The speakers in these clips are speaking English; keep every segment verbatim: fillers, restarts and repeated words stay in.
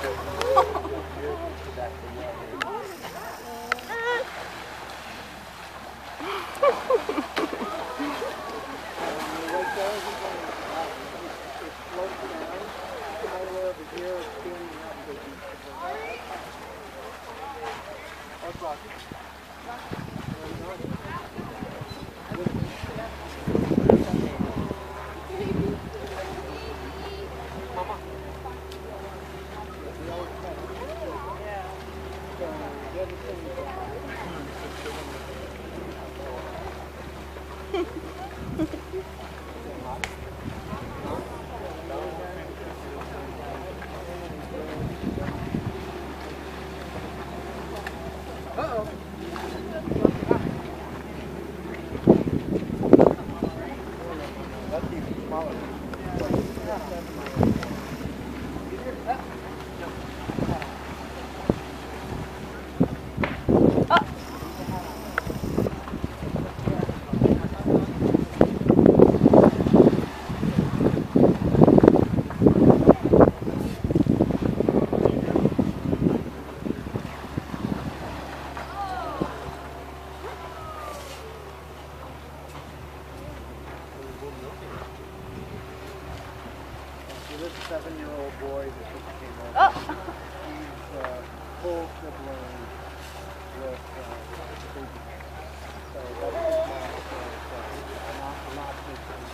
seven-year-old boy that just came over. Oh. He's uh, full sibling with uh, baby. So that's his mom. So I'm not, I'm not thinking.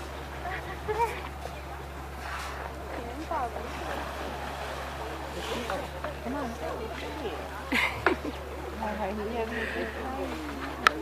Come on, stay. All right, you have a good time.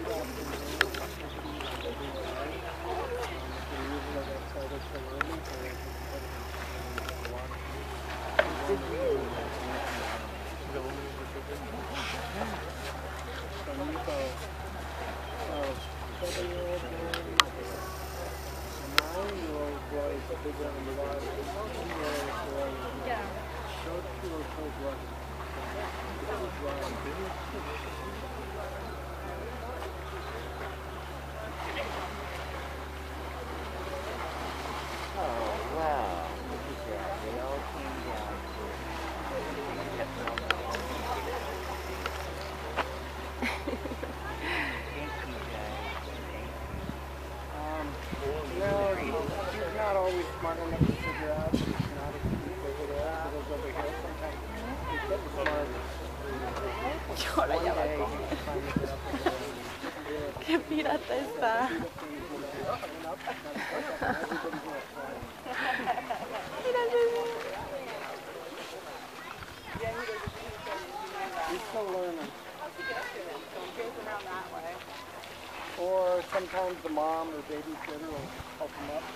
Smart enough to figure out that it's not a keep over there, so goes over here. Sometimes he's getting smarter. One day he's trying to get up over there. Qué pirata está. He's still learning. Or sometimes the mom or babysitter will help him up.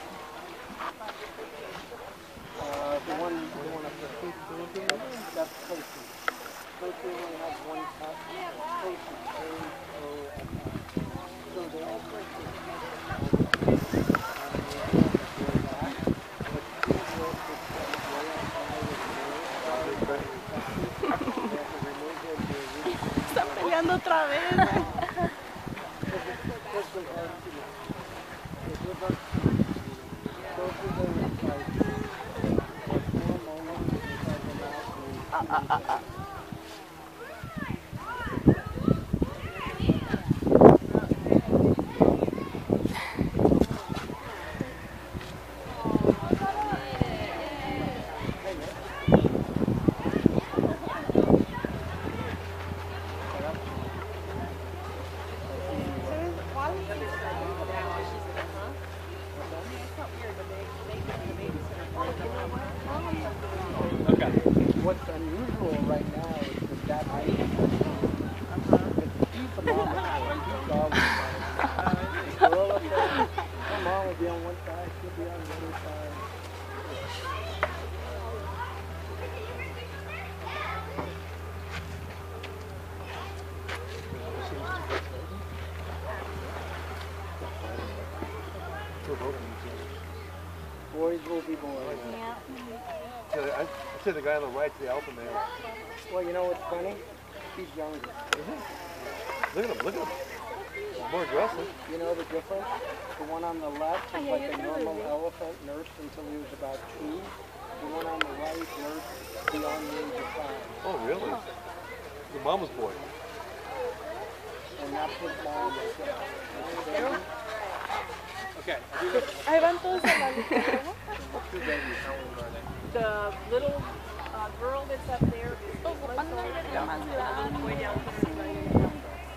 Uh, the one, the one up there, that's, that's Coasty. Coasty only has one cup. Coasty, O O S I. So they all Está peleando otra vez. Ah, ah, ah, ah. What's unusual right now is that that ice is he's the mom and he's dog. The girl up there, her mom will be on one side, she'll be on the other side. Boys will be boys. Yeah. I say the guy on the right's the alpha male. Well, you know what's funny? He's younger. Look at him, look at him. He's more aggressive. You know the difference? The one on the left is like a normal elephant nursed until he was about two. The one on the right safe nurse beyond the age of five. Oh, really? Your mama's boy. And that's what mom was saying. Okay. Ahí van todos a la lista. Two babies, how old are they? The little uh, girl that's up there is the one old, and the little boy down here is nine.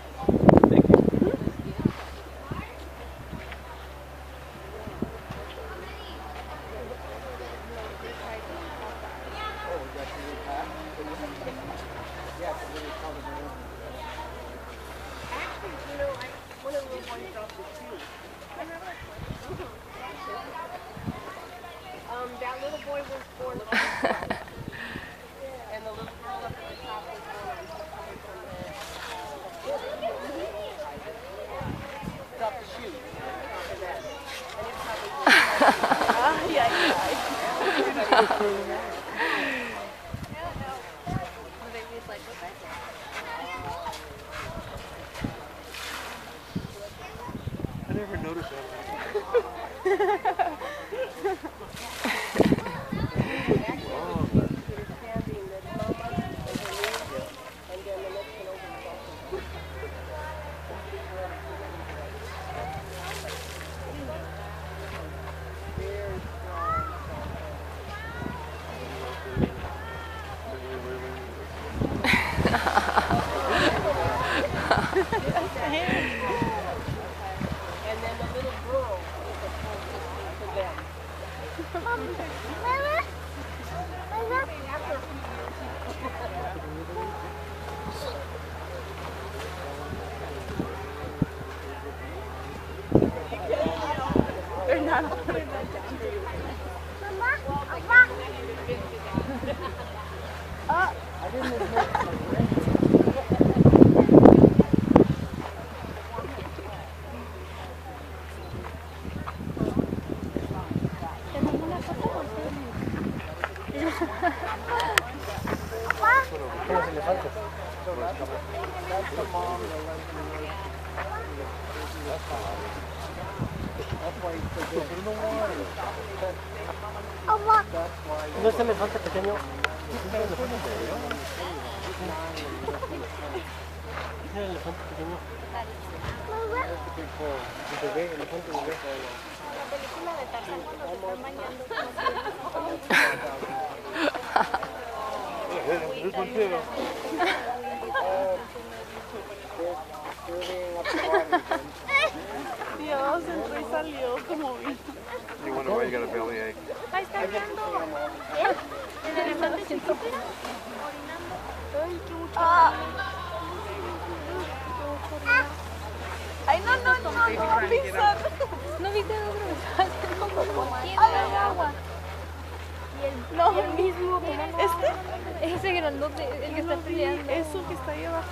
Um, that little boy was born on the top. And the little girl up at the top was born on the top of the chute. And it probably Ay, ay, ay. The baby's like, okay. I never noticed that. And then the little girl is the closest to them. They're not putting that down for you. I didn't admit my ring. That's the mom that left me. That's why he's so good. In the water. That's why. ¿No es elefante pequeño? ¿Es el elefante pequeño? That's the big bull. El bebé, elefante bebé. La película de Tarzán cuando se están bañando. This one too. They're being up the water again. Dios, entró y salió como vi. You wonder why you got a bellyache. Ahí está hablando. ¿Eh? ¿El elefante chiquito? Orinando. Ay, qué mucho. Ay, no, no, no, no, pisar. ¿No viste el otro? Está haciendo como aquí en el agua. Y el, No, y el mismo. ¿este? Ese grandote, el que está peleando. Eso que está ahí abajo,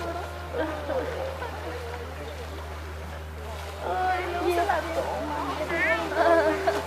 ¿verdad? Ay, no se la toma.